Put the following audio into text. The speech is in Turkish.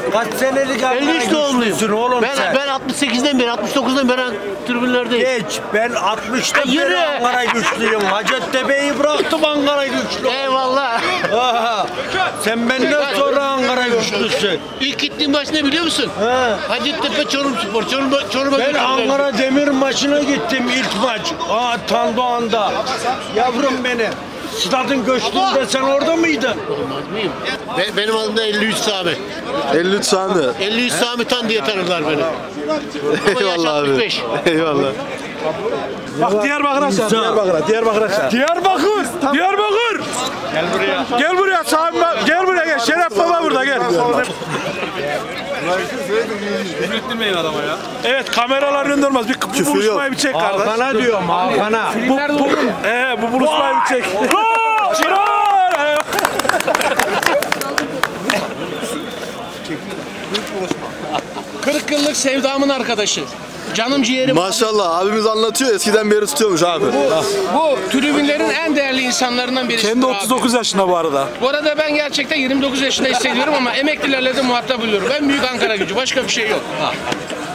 Kaç senelik Ankara 53 doğumluyum. güçlüsün oğlum sen? Ben 68'den beri, 69'dan beri tribünlerdeyim. Geç. Ben 60'ta Yürü. beri Ankara güçlüyüm. Hacettepe'yi bıraktım Ankara güçlü. Eyvallah. Aha. Sen benden sonra Ankara güçlüsün. İlk gittiğim maç ne biliyor musun? He. Hacettepe Çorumspor. Çorum'a Ben Ankara Demir maçına gittim ilk maç. Tandoğan'da. Yavrum benim. Stadın göçtüğünde sen orada mıydın? Olmaz mıyım? Benim adım da 53 Sami. 53 Sami. 53 Sami Tan diye tanırlar beni. Eyvallah abi. 65. Eyvallah. Bak Diyarbakır aşağı. Diyarbakır aşağı. Diyarbakır. Gel buraya. Gel buraya Sami. Gel buraya gel. Şeref Baba burada gel. Ürettirmeyin adama ya. Evet kameralar önünde olmaz. Bu buluşmayı bir çek kardeş. Hakan'a diyorum Hakan'a. Bu buluşmayı bir çek. Kırk yıllık sevdamın arkadaşı. Canım ciğerim. Maşallah abimiz anlatıyor eskiden beri tutuyormuş abi. Bu tribünlerin en değerli insanlarından birisi. Kendi 39 yaşında bu arada. Bu arada ben gerçekten 29 yaşında hissediyorum ama emeklilerle de muhatap oluyorum. Ben büyük Ankara gücü. Başka bir şey yok.